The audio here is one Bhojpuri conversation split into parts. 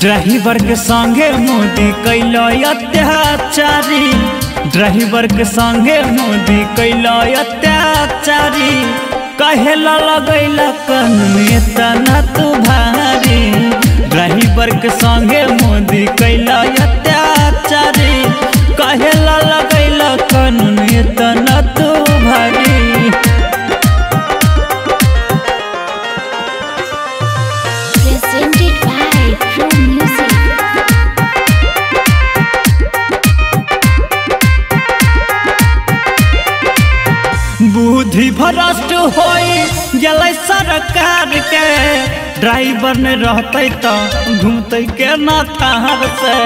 ड्राइवर के संगे मोदी कैलो अत्याचारी, ड्राइवर के संगे मोदी कैलो अत्याचारी। कहेला लगैला कानून तना तू भारी, ड्राइवर के संगे मोदी कैलो अत्याचारी। कहेला लगैला कानून तना तू भारी। बुद्धि भ्रष्ट होई गलै सरकार के, ड्राइवर ने रहते तो घूमते के ना थार से।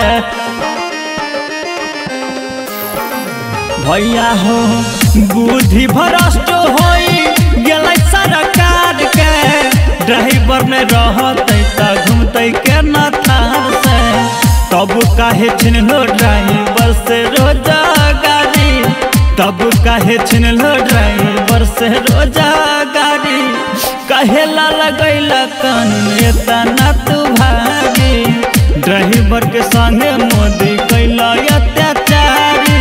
भैया हो बुद्धि भ्रष्ट होई गलै सरकार के, ड्राइवर ने रहते तो घूमते के ना थार से। तब काहे छिनलो ड्राइवर से रोजगारी, तब काहे छिनलो ड्राइवर से रोजगारी। कहेला लगैला कानून तना तू भारी, ड्राइवर के संगे मोदी कैला अत्याचारी।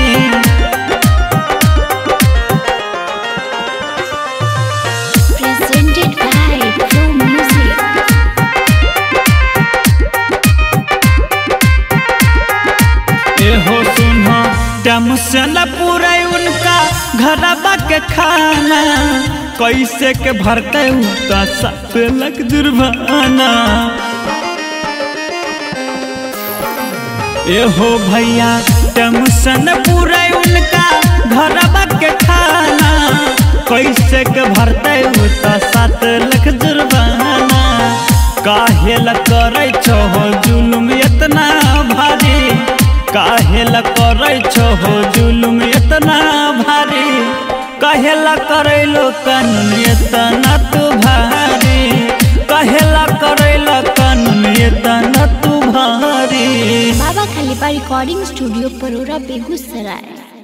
एहो सुनो टाइम से न पूरा उनका घरबा के खाना, कैसे के भरते उता 7 लाख जुर्माना। एहो भैया टाइम से न पूरा उनका घरबा के खाना, कैसे के भरते उता 7 लाख जुर्माना। काहेला करे छो जुलुम इतना भारी, काहेला करे छो जुलुम इतना भारी। कहेला करैलो कानून इतना तू भारी, कहेला करैलो कानून इतना तू भारी। Baba Khalifa recording studio Parora Begusarai.